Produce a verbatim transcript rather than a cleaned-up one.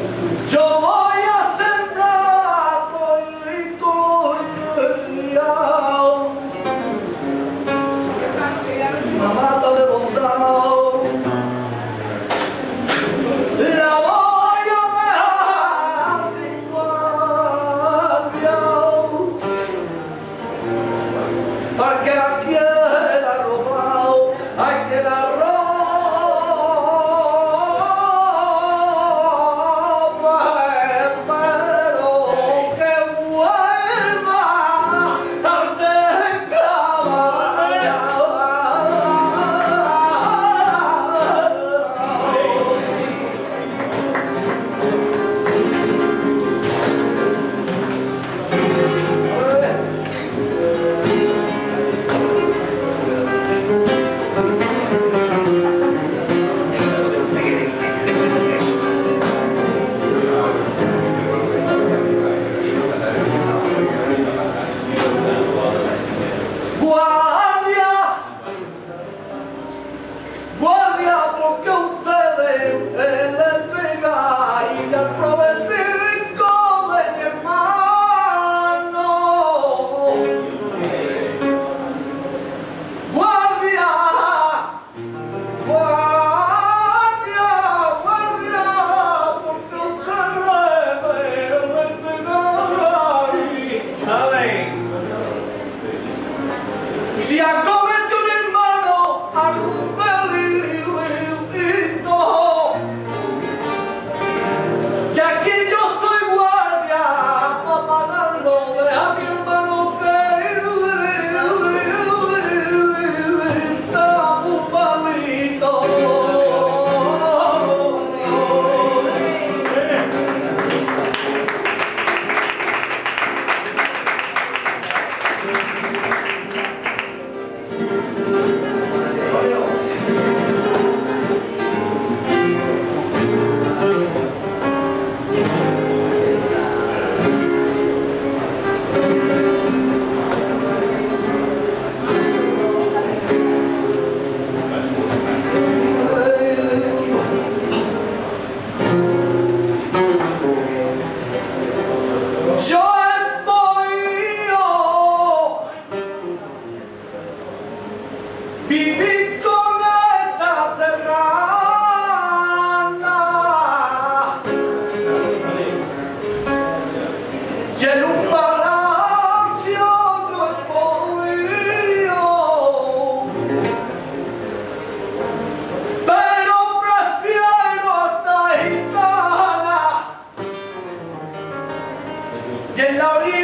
Yo voy a sembrar todito el guiao, una mata de bondad, la voy a dejar sin guardia, para que la quiera robado, hay que la roba. Porque ustedes les pegan y al provecico de mi hermano. Guardia, guardia, guardia, porque ustedes les pegan y amén. Si acometió mi hermano algún ya que yo estoy guardia para pagarlo, deja a mi hermano que está un palito. Yo he podido vivir con esta serrana y en un palacio yo he podido, pero prefiero a esta gitana y en la orilla